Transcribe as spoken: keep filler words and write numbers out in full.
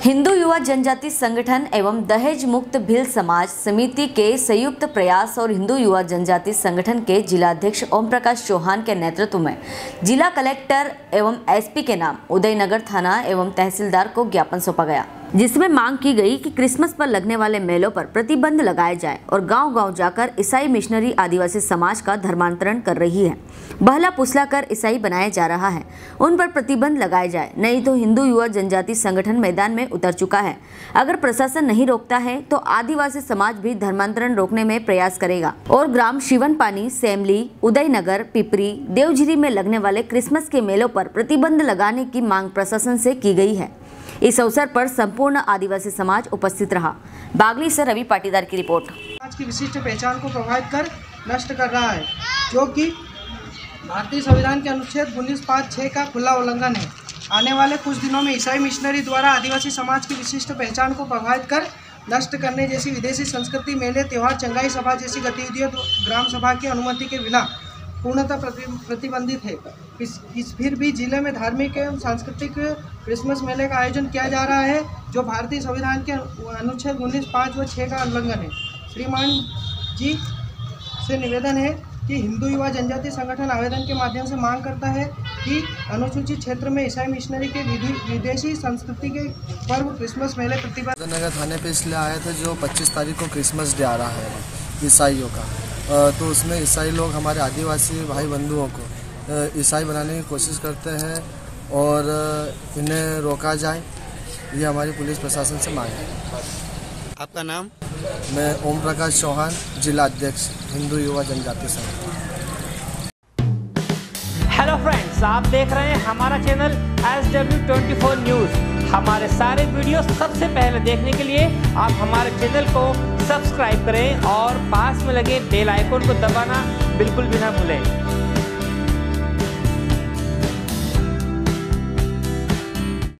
हिंदू युवा जनजाति संगठन एवं दहेज मुक्त भिल समाज समिति के संयुक्त प्रयास और हिंदू युवा जनजाति संगठन के जिलाध्यक्ष ओम प्रकाश चौहान के नेतृत्व में जिला कलेक्टर एवं एसपी के नाम उदयनगर थाना एवं तहसीलदार को ज्ञापन सौंपा गया, जिसमें मांग की गई कि क्रिसमस पर लगने वाले मेलों पर प्रतिबंध लगाया जाए और गांव-गांव जाकर ईसाई मिशनरी आदिवासी समाज का धर्मांतरण कर रही है, बहला पुसला कर ईसाई बनाया जा रहा है, उन पर प्रतिबंध लगाया जाए, नहीं तो हिंदू युवा जनजाति संगठन मैदान में उतर चुका है। अगर प्रशासन नहीं रोकता है तो आदिवासी समाज भी धर्मांतरण रोकने में प्रयास करेगा और ग्राम शिवनपानी, सेमली, उदयनगर, पिपरी, देवझिरी में लगने वाले क्रिसमस के मेलों पर प्रतिबंध लगाने की मांग प्रशासन से की गई है। इस अवसर पर संपूर्ण आदिवासी समाज उपस्थित रहा। बागली से रवि पाटीदार की रिपोर्ट। समाज की विशिष्ट पहचान को प्रभावित कर नष्ट कर रहा है, जो कि भारतीय संविधान के अनुच्छेद उन्नीस पाँच छः का खुला उल्लंघन है। आने वाले कुछ दिनों में ईसाई मिशनरी द्वारा आदिवासी समाज की विशिष्ट पहचान को प्रभावित कर नष्ट करने जैसी विदेशी संस्कृति, मेले, त्योहार, चंगाई सभा जैसी गतिविधियों ग्राम सभा की अनुमति के बिना पूर्णतः प्रतिबंधित है। इस, इस फिर भी जिले में धार्मिक एवं सांस्कृतिक क्रिसमस मेले का आयोजन किया जा रहा है, जो भारतीय संविधान के अनुच्छेद उन्नीस पाँच व छः का उल्लंघन है। श्रीमान जी से निवेदन है कि हिंदू युवा जनजाति संगठन आवेदन के माध्यम से मांग करता है कि अनुसूचित क्षेत्र में ईसाई मिशनरी के विदेशी संस्कृति के पर्व क्रिसमस मेले प्रतिबंध। नगर थाने पे इसलिए आए थे, जो पच्चीस तारीख को क्रिसमस डे आ रहा है ईसाइयों का, तो उसमें ईसाई लोग हमारे आदिवासी भाई बंधुओं को ईसाई बनाने की कोशिश करते हैं और इन्हें रोका जाए, ये हमारी पुलिस प्रशासन से मांग है। आपका नाम? मैं ओम प्रकाश चौहान, जिला अध्यक्ष हिंदू युवा जनजाति संगठन। हेलो फ्रेंड्स, आप देख रहे हैं हमारा channel S W twenty four news. हमारे सारे वीडियो सबसे पहले देखने के लिए आप हमारे चैनल को सब्सक्राइब करें और पास में लगे बेल आइकन को दबाना बिल्कुल भी ना भूलें।